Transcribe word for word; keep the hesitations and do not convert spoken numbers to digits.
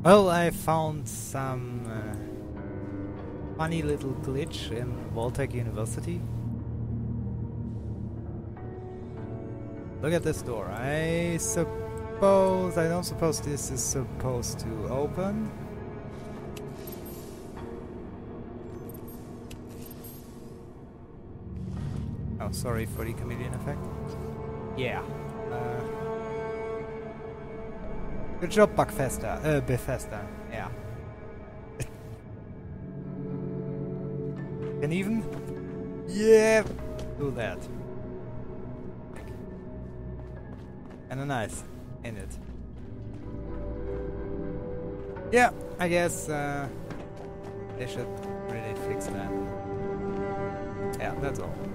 Well, I found some uh, funny little glitch in Voltech University. Look at this door. I suppose... I don't suppose this is supposed to open. Oh, sorry for the chameleon effect. Yeah. Uh, good job, Bugthesda. Uh, Bethesda. Yeah. Can even? Yeah. Do that. And a knife in it. Yeah, I guess uh, they should really fix that. Yeah, that's all.